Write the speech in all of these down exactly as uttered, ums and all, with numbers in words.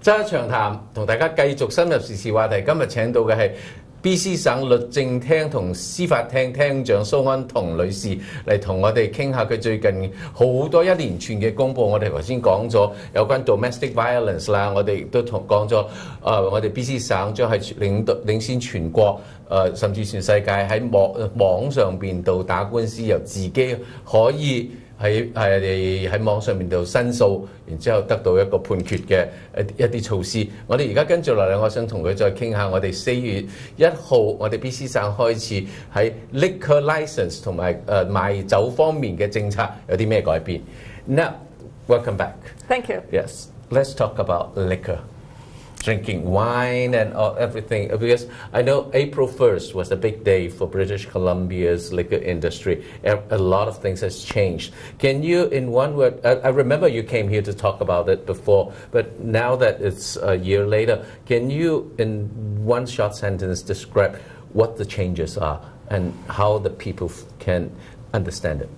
揸長談同大家繼續深入時事話題，今日請到嘅係 B C 省律政廳同司法廳廳長蘇安彤女士嚟同我哋傾下佢最近好多一連串嘅公佈。我哋頭先講咗有關 domestic violence 啦，我哋亦都同講咗，誒、呃、我哋 B C 省將係領導領先全國，誒、呃、甚至全世界喺網網上邊度打官司，由自己可以喺係喺網上面度申訴，然之後得到一個判決嘅一一啲措施。我哋而家跟住落嚟，我想同佢再傾下，我哋四月一號我哋 B C 省開始喺 liquor license 同埋誒賣酒方面嘅政策有啲咩改變。Now, welcome back. Thank you. Yes, let's talk about liquor. Drinking wine and all, everything, because I know April first was a big day for British Columbia's liquor industry. A, a lot of things has changed. Can you, in one word, I, I remember you came here to talk about it before, but now that it's a year later, can you, in one short sentence, describe what the changes are and how the people can understand it?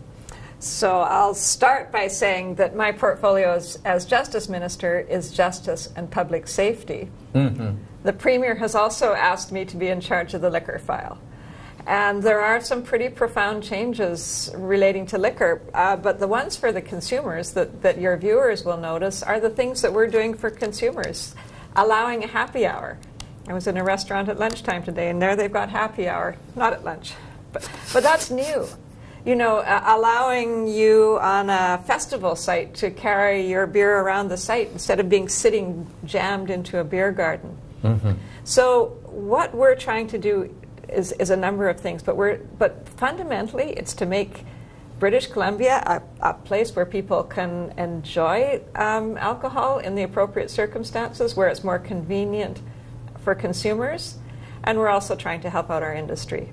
So I'll start by saying that my portfolio as, as Justice Minister is justice and public safety. Mm-hmm. The Premier has also asked me to be in charge of the liquor file. And there are some pretty profound changes relating to liquor, uh, but the ones for the consumers that, that your viewers will notice are the things that we're doing for consumers, allowing a happy hour. I was in a restaurant at lunchtime today, and there they've got happy hour, not at lunch. But, but that's new. You know, uh, allowing you on a festival site to carry your beer around the site instead of being sitting jammed into a beer garden. Mm-hmm. So what we're trying to do is, is a number of things, but we're but fundamentally it's to make British Columbia a, a place where people can enjoy um, alcohol in the appropriate circumstances, where it's more convenient for consumers, and we're also trying to help out our industry.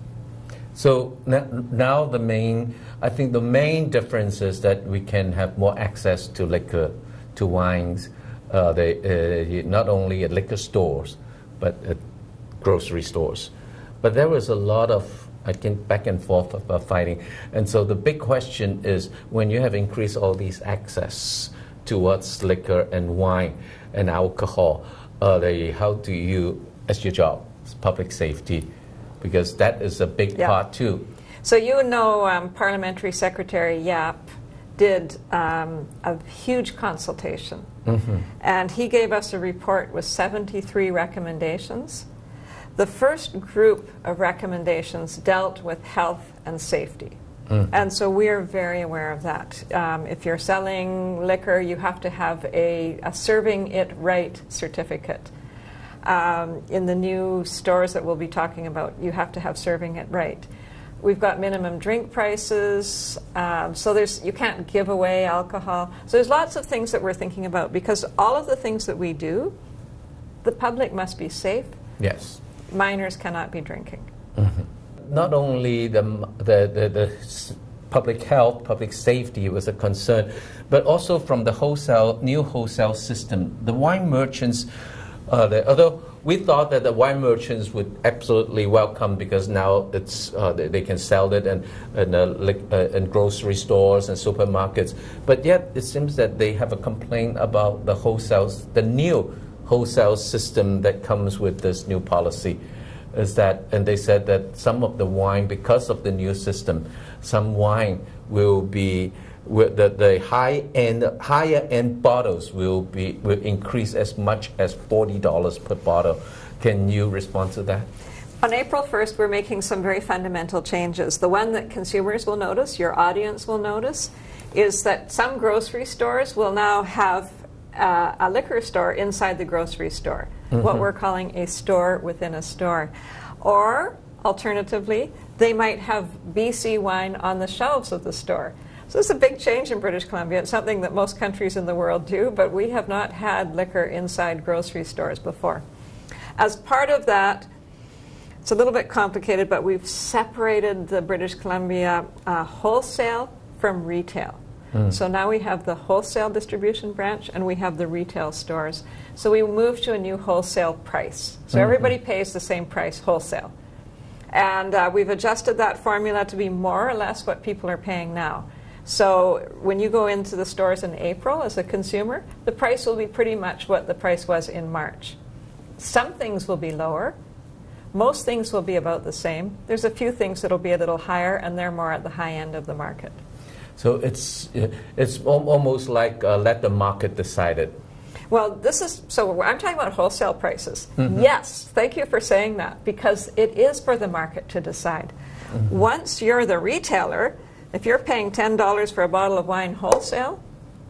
So now the main, I think the main difference is that we can have more access to liquor, to wines, uh, they, uh, not only at liquor stores, but at grocery stores. But there was a lot of, I think, back and forth about fighting. And so the big question is, when you have increased all these access towards liquor and wine and alcohol, uh, they, how do you, as your job, public safety, because that is a big yeah. part too. So you know um, Parliamentary Secretary Yap did um, a huge consultation. Mm-hmm. And he gave us a report with seventy-three recommendations. The first group of recommendations dealt with health and safety. Mm-hmm. And so we are very aware of that. Um, if you're selling liquor, you have to have a, a serving it right certificate. Um, in the new stores that we'll be talking about, you have to have serving it right. We've got minimum drink prices, um, so there's you can't give away alcohol. So there's lots of things that we're thinking about, because all of the things that we do, the public must be safe. Yes. Minors cannot be drinking. Mm-hmm. Not only the, the, the, the public health, public safety was a concern, but also from the wholesale, new wholesale system. The wine merchants, Uh, the, although we thought that the wine merchants would absolutely welcome, because now it's uh, they, they can sell it in, in, uh, uh, in grocery stores and supermarkets, but yet it seems that they have a complaint about the wholesale, the new wholesale system that comes with this new policy. Is that, and they said that some of the wine, because of the new system, some wine will be The, the high-end, higher-end bottles will be will increase as much as forty dollars per bottle. Can you respond to that? On April first, we're making some very fundamental changes. The one that consumers will notice, your audience will notice, is that some grocery stores will now have uh, a liquor store inside the grocery store, mm-hmm. what we're calling a store within a store. Or, alternatively, they might have B C wine on the shelves of the store. So it's a big change in British Columbia. It's something that most countries in the world do, but we have not had liquor inside grocery stores before. As part of that, it's a little bit complicated, but we've separated the British Columbia uh, wholesale from retail. Mm. So now we have the wholesale distribution branch and we have the retail stores. So we moved to a new wholesale price. So mm-hmm. everybody pays the same price wholesale. And uh, we've adjusted that formula to be more or less what people are paying now. So when you go into the stores in April as a consumer, the price will be pretty much what the price was in March. Some things will be lower. Most things will be about the same. There's a few things that will be a little higher, and they're more at the high end of the market. So it's, it's al- almost like uh, let the market decide it. Well, this is, so I'm talking about wholesale prices. Mm-hmm. Yes, thank you for saying that, because it is for the market to decide. Mm-hmm. Once you're the retailer, if you're paying ten dollars for a bottle of wine wholesale,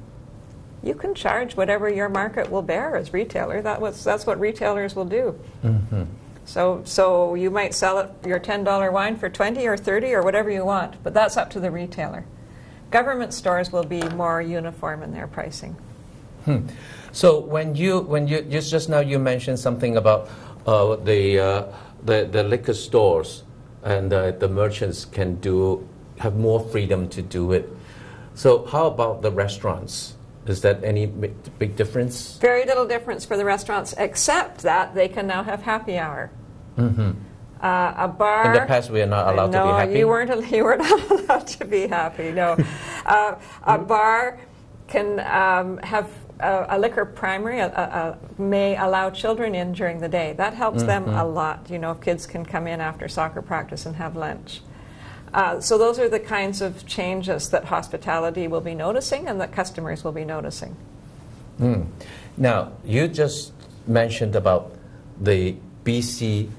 you can charge whatever your market will bear as retailer. That was, that's what retailers will do. Mm-hmm. So, so you might sell it, your ten dollar wine for twenty or thirty or whatever you want, but that's up to the retailer. Government stores will be more uniform in their pricing. Hmm. So when you when you just just now you mentioned something about uh, the, uh, the the liquor stores and uh, the merchants can do have more freedom to do it. So how about the restaurants? Is that any big, big difference? Very little difference for the restaurants, except that they can now have happy hour. Mm-hmm. Uh, a bar. In the past, we are not allowed no, to be happy. No, you weren't. You were not allowed to be happy. No, uh, a bar can um, have a, a liquor primary. A, a, a may allow children in during the day. That helps mm-hmm. them a lot. You know, kids can come in after soccer practice and have lunch. Uh, so those are the kinds of changes that hospitality will be noticing and that customers will be noticing. Mm. Now, you just mentioned about the B C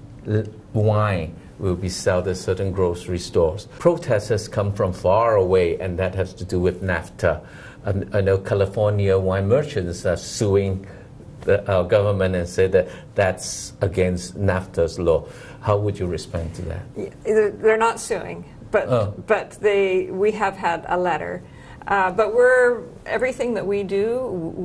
wine will be sold at certain grocery stores. Protests has come from far away, and that has to do with NAFTA. And I know California wine merchants are suing the, our government and say that that's against NAFTA's law. How would you respond to that? Yeah, they're not suing. But oh. but they we have had a letter, uh, but we're everything that we do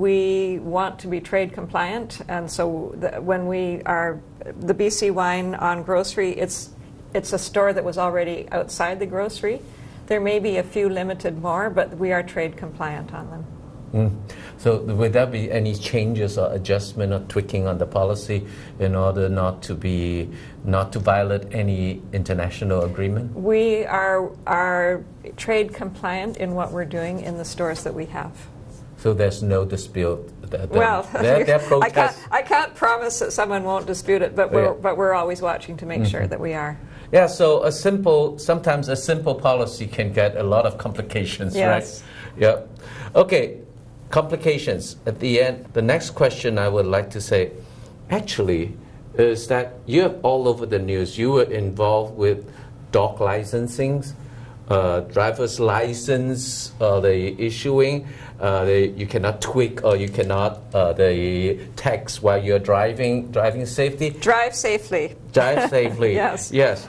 we want to be trade compliant, and so the, when we are the B C wine on grocery, it's it's a store that was already outside the grocery. There may be a few limited more, but we are trade compliant on them. Mm. So would there be any changes or adjustment or tweaking on the policy in order not to be not to violate any international agreement? We are are trade compliant in what we're doing in the stores that we have. So there's no dispute. The, the, well, their, their I, can't, I can't promise that someone won't dispute it, but we're yeah. but we're always watching to make mm-hmm. sure that we are. Yeah. So a simple sometimes a simple policy can get a lot of complications, yes. right? Yeah. Okay. Complications at the end. The next question I would like to say, actually, is that you have all over the news. You were involved with dog licensing, uh, driver's license, uh, the issuing. Uh, the, you cannot tweak or you cannot uh, the text while you're driving. Driving safety. Drive safely. Drive safely. Yes. Yes.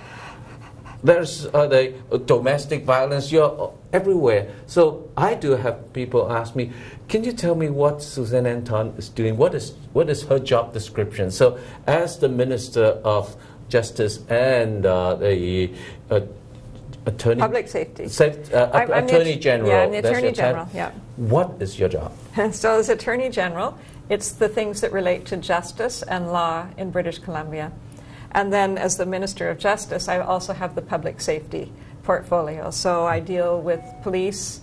There's uh, the uh, domestic violence. You're everywhere. So I do have people ask me, can you tell me what Suzanne Anton is doing? What is what is her job description? So as the Minister of Justice and uh, the uh, Attorney Public Safety, safe, uh, I'm, I'm Attorney the, General. Yeah, I'm the Attorney General. Time. Yeah. What is your job? So as Attorney General, it's the things that relate to justice and law in British Columbia. And then as the Minister of Justice, I also have the public safety portfolio. So I deal with police,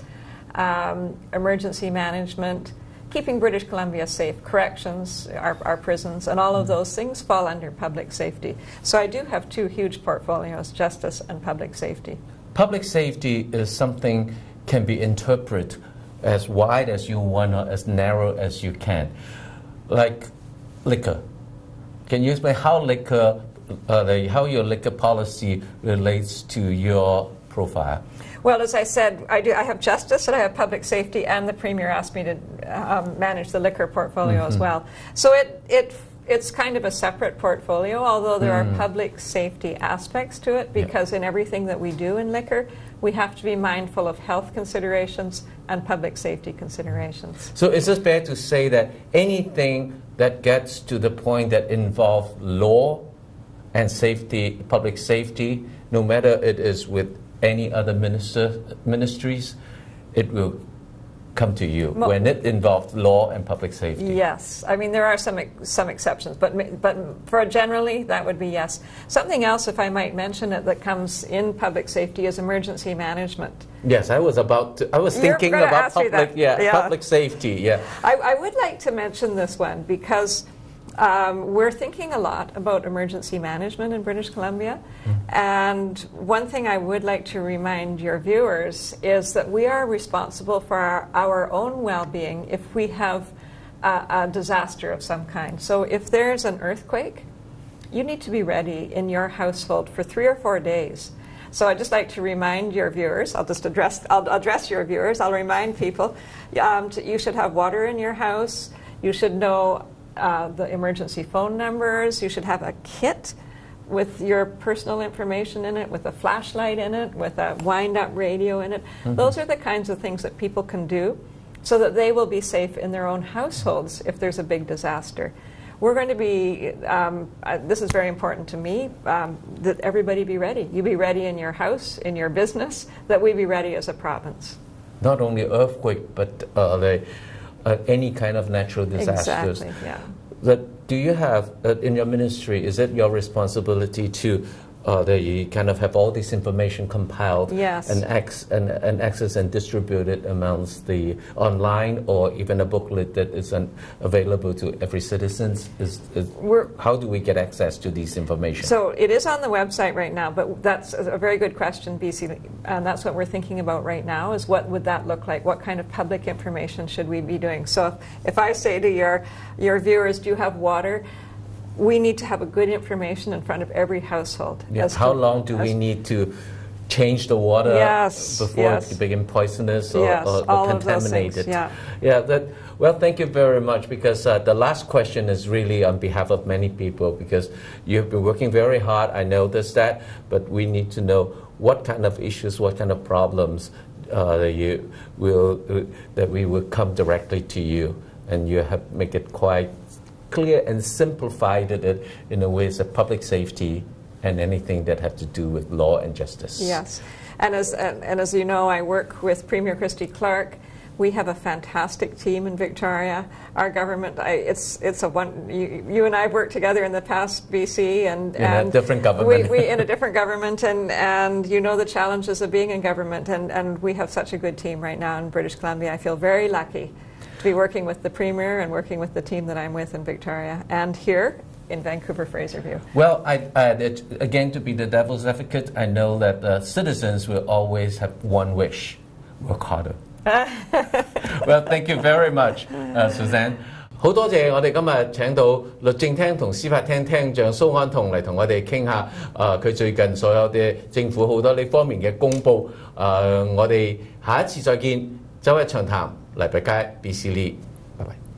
um, emergency management, keeping British Columbia safe, corrections, our, our prisons, and all of those things fall under public safety. So I do have two huge portfolios, justice and public safety. Public safety is something can be interpreted as wide as you want or as narrow as you can. Like liquor. Can you explain how liquor Uh, the, how your liquor policy relates to your profile? Well, as I said, I do. I have justice and I have public safety, and the Premier asked me to um, manage the liquor portfolio mm-hmm. as well. So it it it's kind of a separate portfolio, although there mm. are public safety aspects to it, because yeah. in everything that we do in liquor, we have to be mindful of health considerations and public safety considerations. So is it fair to say that anything that gets to the point that involves law and safety, public safety, no matter it is with any other minister, ministries, it will come to you when it involves law and public safety? Yes. I mean, there are some some exceptions, but but for generally, that would be yes. Something else, if I might mention it, that comes in public safety is emergency management. Yes, I was about to, I was You're thinking about public, yeah, yeah, public safety, yeah. I, I would like to mention this one because Um, we're thinking a lot about emergency management in British Columbia, mm. and one thing I would like to remind your viewers is that we are responsible for our, our own well-being if we have a, a disaster of some kind. So if there's an earthquake, you need to be ready in your household for three or four days. So I'd just like to remind your viewers, I'll just address, I'll address your viewers, I'll remind people, um, to, you should have water in your house, you should know Uh, the emergency phone numbers. You should have a kit with your personal information in it, with a flashlight in it, with a wind-up radio in it. Mm-hmm. Those are the kinds of things that people can do so that they will be safe in their own households if there's a big disaster. We're going to be, um, uh, this is very important to me, um, that everybody be ready. You be ready in your house, in your business, that we be ready as a province. Not only earthquake, but uh, the Uh, any kind of natural disasters. Exactly, yeah. That, do you have, uh, in your ministry, is it your responsibility to uh, that you kind of have all this information compiled yes. and, ex, and, and access and distributed amongst the online or even a booklet that is an, available to every citizen? Is, is, how do we get access to this information? So it is on the website right now, but that's a very good question, B C, and that's what we're thinking about right now is what would that look like? What kind of public information should we be doing? So if, if I say to your, your viewers, do you have water? We need to have a good information in front of every household. Yeah. How to, long do we need to change the water yes, before yes. it becomes poisonous or, yes, or, or all contaminated? Of those things, yeah. Yeah. That, well, thank you very much, because uh, the last question is really on behalf of many people, because you've been working very hard. I noticed that, but we need to know what kind of issues, what kind of problems uh, that you will uh, that we will come directly to you, and you have make it quite clear and simplified it in a way as a public safety and anything that have to do with law and justice. Yes, and as and, and as you know, I work with Premier Christy Clark. We have a fantastic team in Victoria. Our government, I, it's it's a one. You, you and I have worked together in the past, B C, and in and a different government. We, we in a different government, and and you know the challenges of being in government, and and we have such a good team right now in British Columbia. I feel very lucky to be working with the Premier and working with the team that I'm with in Victoria and here in Vancouver, Fraserview. Well, I, I, it, again, to be the devil's advocate, I know that uh, citizens will always have one wish: work harder. Well, thank you very much, uh, Suzanne. 好多謝我哋今日請到律政廳同司法廳廳長蘇安彤嚟同我哋傾下，誒佢最近所有嘅政府好多呢方面嘅公佈。誒，我哋下一次再見，周一長談，黎拔街 B C Lee，拜拜。